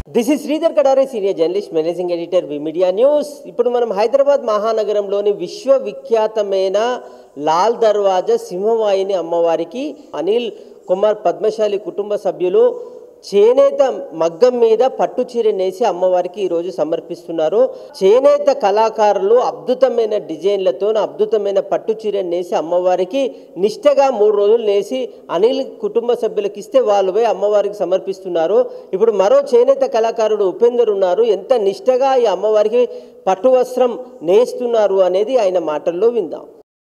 This is Sridhar Kadare, senior journalist, managing editor, V media news. ఇప్పుడు మనం హైదరాబాద్ మహానగరంలోని విశ్వవిఖ్యాతమైన లాల్ దర్వాజా సింహవాహిని అమ్మవారికి అనిల్ కుమార్ పద్మశాలి కుటుంబ సభ్యులు చేనేత మగ్గం మీద పట్టు చీర నేసి అమ్మవారికి ఈరోజు సమర్పిస్తున్నారు. చేనేత కళాకారులు అద్భుతమైన డిజైన్లతో అద్భుతమైన పట్టు చీర నేసి అమ్మవారికి నిష్టగా 3 రోజులు నేసి అనిల్ కుటుంబ సభ్యులకు ఇస్తే వాళ్ళు పోయి అమ్మవారికి సమర్పిస్తున్నారు. ఇప్పుడు మరో చేనేత కళాకారుడు ఉపేందర్ ఉన్నారు. ఎంత నిష్టగా ఈ అమ్మవారికి పట్టు వస్త్రం నేస్తున్నారు అనేది ఆయన మాటల్లో విందాం.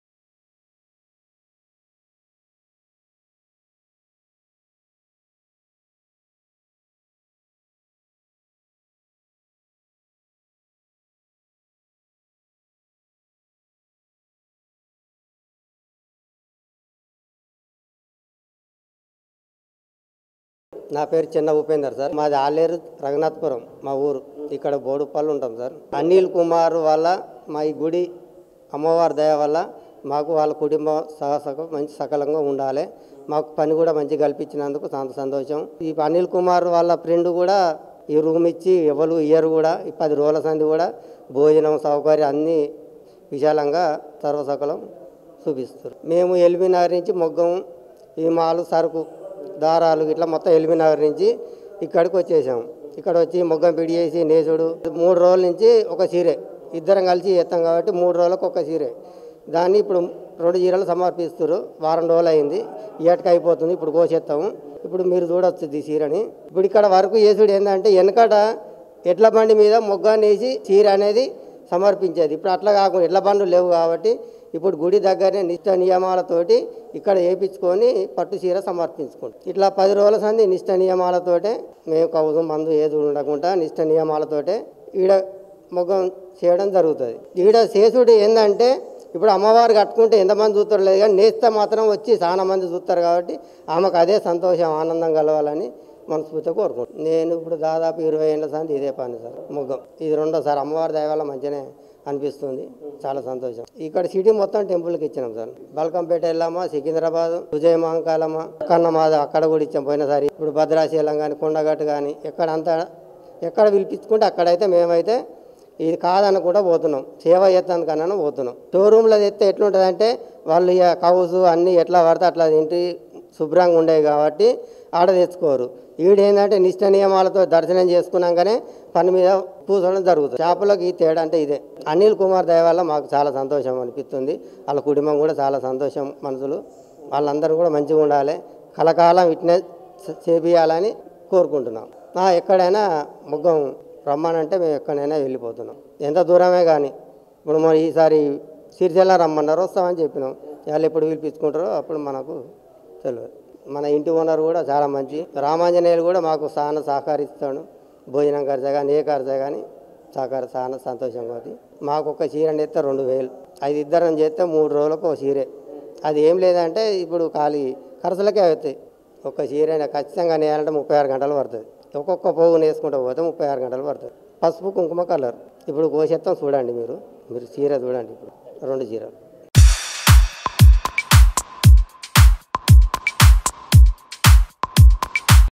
నా పేరు చిన్న ఉపేందర్ సార్. మాది ఆలేరు రఘునాథపురం మా ఊరు. ఇక్కడ బోడుపల్లి ఉంటాం సార్. అనిల్ కుమార్ వల్ల మా ఈ గుడి అమ్మవారి దయ వల్ల మాకు వాళ్ళ కుటుంబం మంచి సకలంగా ఉండాలి. మాకు పని కూడా మంచిగా కల్పించినందుకు చాలా సంతోషం. ఈ అనిల్ కుమార్ వాళ్ళ ఫ్రెండ్ కూడా ఈ రూమ్ ఇచ్చి ఎవరు ఇయ్యరు కూడా. ఈ 10 రోజుల సంది కూడా భోజనం సౌకర్యం అన్నీ విశాలంగా సర్వసకలం చూపిస్తారు. మేము ఎల్బీ నగర్ నుంచి మొగ్గం ఈ మాలు సరుకు దారాలు ఇట్లా మొత్తం ఎల్బీ నగర్ నుంచి ఇక్కడికి వచ్చేసాము. ఇక్కడ వచ్చి మొగ్గం పిడి చేసి నేసుడు 3 రోజుల నుంచి ఒక చీరే ఇద్దరం కలిసి చేస్తాం కాబట్టి 3 రోజులకు ఒక చీరే. దాన్ని ఇప్పుడు 2 చీరలు సమర్పిస్తారు. వారం రోజులు అయింది. ఏటకి అయిపోతుంది. ఇప్పుడు కోసేస్తాము. ఇప్పుడు మీరు చూడవచ్చు ఈ చీరని. ఇప్పుడు ఇక్కడ వరకు చేసుడు ఏంటంటే వెనకట ఎడ్ల బండి మీద మొగ్గాన్ని వేసి చీర అనేది సమర్పించేది. ఇప్పుడు అట్లా కాకుండా ఎడ్ల బండ్లు లేవు కాబట్టి ఇప్పుడు గుడి దగ్గరనే నిష్ట నియమాలతోటి ఇక్కడ వేయించుకొని పట్టు చీర సమర్పించుకుంటాం. ఇట్లా 10 రోజుల సంది నిష్ట నియమాలతోటే మేము కౌసం మందు ఏది ఉండకుండా నిష్ట నియమాలతోటే ఈడ మొగ్గం చేయడం జరుగుతుంది. ఈడ చేసుడు ఏంటంటే ఇప్పుడు అమ్మవారు కట్టుకుంటే ఎంతమంది చూస్తారు లేదు కానీ నేస్తే మాత్రం వచ్చి చాలా మంది చూస్తారు కాబట్టి ఆమెకు అదే సంతోషం ఆనందం కలవాలని మనస్ఫూర్తిగా కోరుకుంటాను. నేను ఇప్పుడు దాదాపు 20 ఏళ్ళ సంది ఇదే పని సార్. మొగ్గం ఇది 2వ అమ్మవారి దయ వల్ల మంచిగానే అనిపిస్తుంది. చాలా సంతోషం. ఇక్కడ సిటీ మొత్తం టెంపుల్కి ఇచ్చినాం సార్. బల్కంపేట వెళ్ళామా, సికింద్రాబాద్, విజయమహంకాలమా, కన్నమాద అక్కడ కూడా ఇచ్చాం పోయినసారి. ఇప్పుడు భద్రాచలం కానీ కొండగట్టు కానీ ఎక్కడ పిలిపించుకుంటే అక్కడైతే మేమైతే ఇది కాదనకుండా పోతున్నాం. సేవ చేస్తాను కన్నా పోతున్నాం. షోరూమ్లో తెస్తే ఎట్లుంటుందంటే వాళ్ళు ఇక కౌసు అన్నీ ఎట్లా పడితే అట్లా ఇంటి శుభ్రంగా ఉండేవి కాబట్టి ఆడ తెచ్చుకోరు. ఈడేంటంటే నిష్ట నియమాలతో దర్శనం చేసుకున్నాకనే పని మీద కూర్చోవడం జరుగుతుంది. చేపలకు ఈ తేడా అంటే ఇదే. అనిల్ కుమార్ దయ వల్ల మాకు చాలా సంతోషం అనిపిస్తుంది. వాళ్ళ కుటుంబం కూడా చాలా సంతోషం. మనుషులు వాళ్ళందరూ కూడా మంచిగా ఉండాలి. కలకాలం విట్నెస్ చేపియాలని కోరుకుంటున్నాం. ఎక్కడైనా మొగ్గం రమ్మనంటే మేము ఎక్కడైనా వెళ్ళిపోతున్నాం. ఎంత దూరమే కానీ ఇప్పుడు మరి ఈసారి సిరిసిల్ల రమ్మన్నారు వస్తామని చెప్పినాం. వాళ్ళు ఎప్పుడు పిలిపించుకుంటారో అప్పుడు మనకు తెలియదు. మన ఇంటి ఓనర్ కూడా చాలా మంచి రామాంజనేయులు కూడా మాకు చాలా సహకరిస్తాడు. భోజనం ఖర్చు కానీ ఏ ఖర్చు కానీ చాలా సంతోషంగా ఉంది. మాకు ఒక చీర నేస్తే 2000, 5 ఇద్దరం చేస్తే 3 రోజులకు ఒక చీరే. అది ఏం లేదంటే ఇప్పుడు ఖాళీ ఖర్చులకే అవుతాయి. ఒక చీర ఖచ్చితంగా నేయాలంటే 36 గంటలు పడుతుంది. ఒక్కొక్క పోగు నేసుకుంటూ పోతే 36 గంటలు పడుతుంది. పసుపు కుంకుమ కలర్ ఇప్పుడు కోసేస్తాం. చూడండి మీరు చీర చూడండి. ఇప్పుడు 2 చీరలు